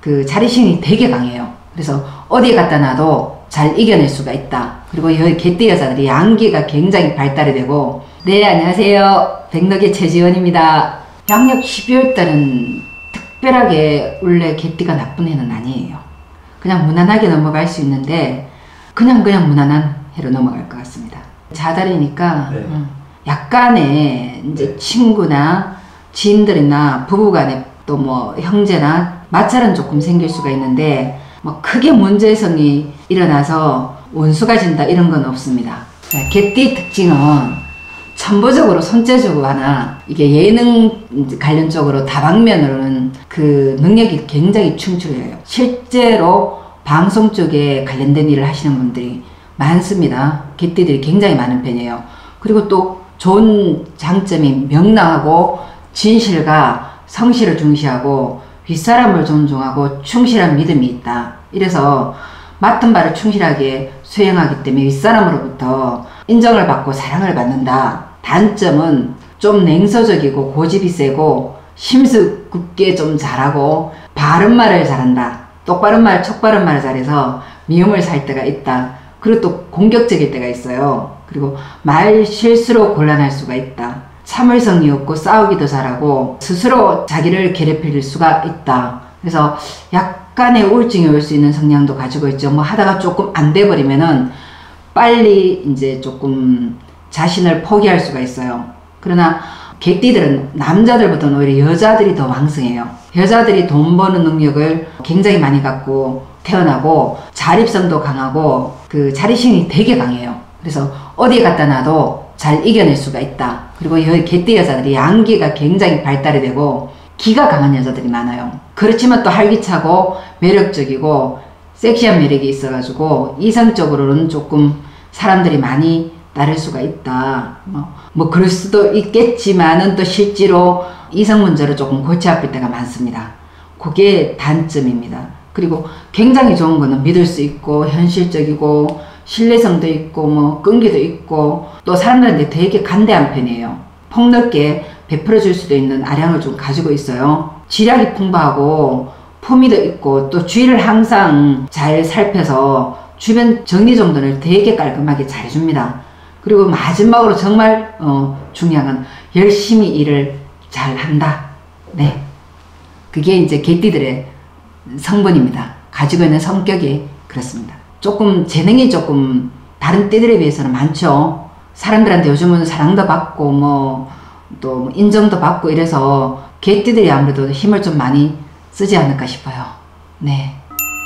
그 자립심이 되게 강해요. 그래서 어디에 갖다 놔도 잘 이겨낼 수가 있다. 그리고 여기 개띠 여자들이 양기가 굉장히 발달이 되고. 네, 안녕하세요. 백록의 최지원입니다. 양력 12월 달은 특별하게 원래 개띠가 나쁜 해는 아니에요. 그냥 무난하게 넘어갈 수 있는데 그냥 무난한 해로 넘어갈 것 같습니다. 자달이니까 네. 약간의 이제 친구나 지인들이나 부부간에 또 뭐 형제나 마찰은 조금 생길 수가 있는데 뭐 크게 문제성이 일어나서 원수가 진다 이런 건 없습니다. 개띠 특징은 천부적으로 손재주가 하나 이게 예능 관련 쪽으로 다방면으로는 그 능력이 굉장히 충출해요. 실제로 방송 쪽에 관련된 일을 하시는 분들이 많습니다. 개띠들이 굉장히 많은 편이에요. 그리고 또 좋은 장점이 명랑하고 진실과 성실을 중시하고 윗사람을 존중하고 충실한 믿음이 있다. 이래서 맡은 바를 충실하게 수행하기 때문에 윗사람으로부터 인정을 받고 사랑을 받는다. 단점은 좀 냉소적이고 고집이 세고 심수 굳게 좀 잘하고 바른 말을 잘한다. 똑바른 말, 촉바른 말을 잘해서 미움을 살 때가 있다. 그리고 또 공격적일 때가 있어요. 그리고 말 실수로 곤란할 수가 있다. 참을성이 없고 싸우기도 잘하고 스스로 자기를 괴롭힐 수가 있다. 그래서 약간의 우울증이 올 수 있는 성향도 가지고 있죠. 뭐 하다가 조금 안 돼 버리면은 빨리 이제 조금 자신을 포기할 수가 있어요. 그러나 개띠들은 남자들보다는 오히려 여자들이 더 왕성해요. 여자들이 돈 버는 능력을 굉장히 많이 갖고 태어나고 자립성도 강하고 그 자립심이 되게 강해요. 그래서 어디에 갖다 놔도 잘 이겨낼 수가 있다. 그리고 여기 개띠 여자들이 양기가 굉장히 발달이 되고 기가 강한 여자들이 많아요. 그렇지만 또 활기차고 매력적이고 섹시한 매력이 있어가지고 이성적으로는 조금 사람들이 많이 따를 수가 있다. 뭐 그럴 수도 있겠지만은 또 실제로 이성 문제로 조금 골치 아플 때가 많습니다. 그게 단점입니다. 그리고 굉장히 좋은 거는 믿을 수 있고 현실적이고 신뢰성도 있고 뭐 끈기도 있고 또 사람들한테 되게 간대한 편이에요. 폭넓게 베풀어 줄 수도 있는 아량을 좀 가지고 있어요. 지략이 풍부하고 품위도 있고 또 주위를 항상 잘 살펴서 주변 정리정돈을 되게 깔끔하게 잘 해줍니다. 그리고 마지막으로 정말 중요한 건 열심히 일을 잘 한다. 네, 그게 이제 개띠들의 성분입니다. 가지고 있는 성격이 그렇습니다. 조금 재능이 조금 다른 띠들에 비해서는 많죠. 사람들한테 요즘은 사랑도 받고 뭐 또 인정도 받고 이래서 개띠들이 아무래도 힘을 좀 많이 쓰지 않을까 싶어요. 네.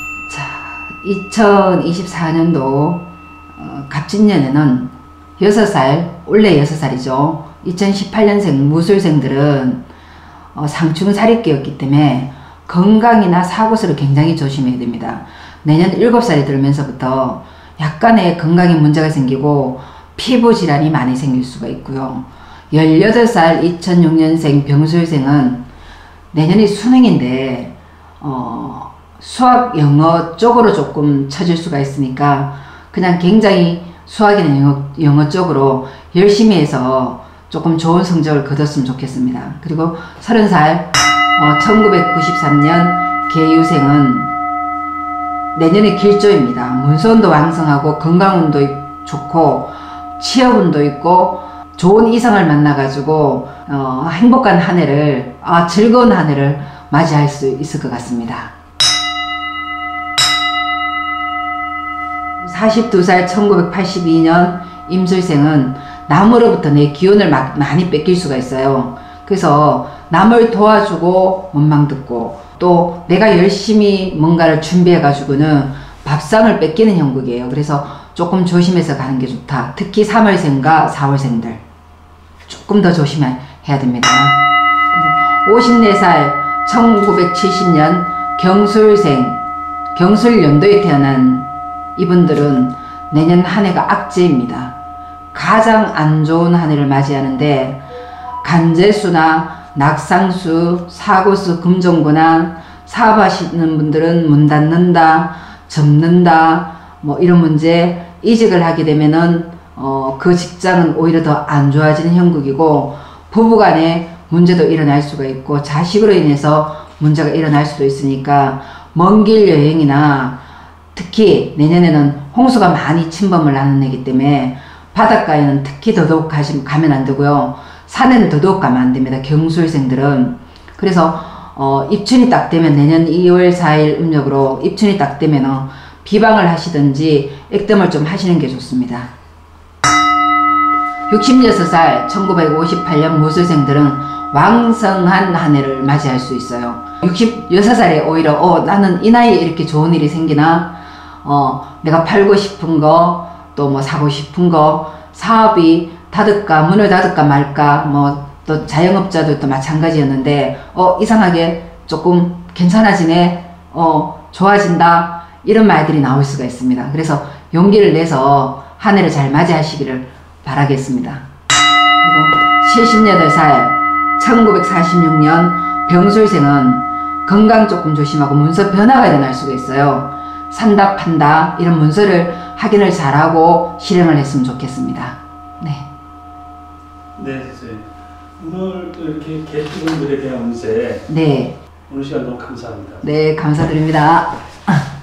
자, 2024년도 갑진년에는 6살, 원래 6살이죠. 2018년생 무술생들은 상충살입기였기 때문에 건강이나 사고수를 굉장히 조심해야 됩니다. 내년 7살이 들면서부터 약간의 건강에 문제가 생기고 피부 질환이 많이 생길 수가 있고요. 18살 2006년생 병술생은 내년이 수능인데 수학, 영어 쪽으로 조금 처질 수가 있으니까 그냥 굉장히 수학이나 영어 쪽으로 열심히 해서 조금 좋은 성적을 거뒀으면 좋겠습니다. 그리고 30살 1993년 개유생은 내년에 길조입니다. 문서운도 왕성하고 건강운도 좋고 취업운도 있고 좋은 이성을 만나가지고 행복한 한 해를 즐거운 한 해를 맞이할 수 있을 것 같습니다. 42살 1982년 임술생은 남으로부터 내 기운을 많이 뺏길 수가 있어요. 그래서 남을 도와주고 원망 듣고 또 내가 열심히 뭔가를 준비해 가지고는 밥상을 뺏기는 형국이에요. 그래서 조금 조심해서 가는 게 좋다. 특히 3월생과 4월생들 조금 더 조심해야 됩니다. 54살 1970년 경술생, 경술연도에 태어난 이분들은 내년 한 해가 악재입니다. 가장 안 좋은 한 해를 맞이하는데 간재수나 낙상수, 사고수, 금전고난, 사업하시는 분들은 문 닫는다, 접는다, 뭐 이런 문제, 이직을 하게 되면은 그 직장은 오히려 더 안 좋아지는 형국이고 부부간에 문제도 일어날 수가 있고 자식으로 인해서 문제가 일어날 수도 있으니까 먼 길 여행이나 특히 내년에는 홍수가 많이 침범을 하는 해이기 때문에 바닷가에는 특히 더더욱 가면 안 되고요. 산에는 더더욱 가면 안 됩니다. 경술생들은. 그래서 입춘이 딱 되면 내년 2월 4일 음력으로 입춘이 딱 되면 비방을 하시든지 액땜을 좀 하시는 게 좋습니다. 66살 1958년 무술생들은 왕성한 한 해를 맞이할 수 있어요. 66살에 오히려 나는 이 나이에 이렇게 좋은 일이 생기나, 내가 팔고 싶은 거, 또 뭐 사고 싶은 거, 사업이 문을 닫을까 말까, 또 자영업자도 또 마찬가지였는데, 이상하게 조금 괜찮아지네, 좋아진다, 이런 말들이 나올 수가 있습니다. 그래서 용기를 내서 한 해를 잘 맞이하시기를 바라겠습니다. 그리고 78살 1946년 병술생은 건강 조금 조심하고 문서 변화가 일어날 수가 있어요. 산다 판다 이런 문서를 확인을 잘하고 실행을 했으면 좋겠습니다. 네. 네, 선생님. 오늘 또 이렇게 계획분들에 대한 운세. 네. 오늘 시간 너무 감사합니다. 네, 감사드립니다.